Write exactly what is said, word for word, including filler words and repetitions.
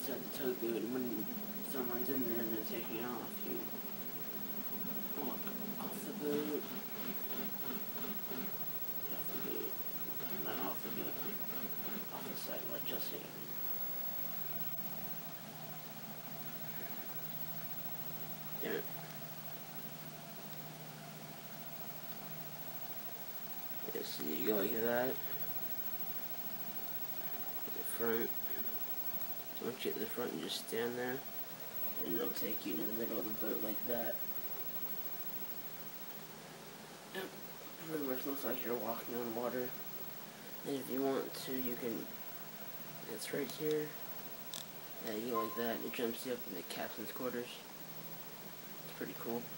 inside the tugboat, and when someone's in there and they're taking off, you walk off the boat. Off the boat. Not off the boat. Off the side, like just here. There. Yeah, so you go like that. The front. Once you get to the front, you just stand there, and it'll take you in the middle of the boat like that. Yep. Pretty much looks like you're walking on water. And if you want to, you can, it's right here. Yeah, you go like that, and it jumps you up in the captain's quarters. It's pretty cool.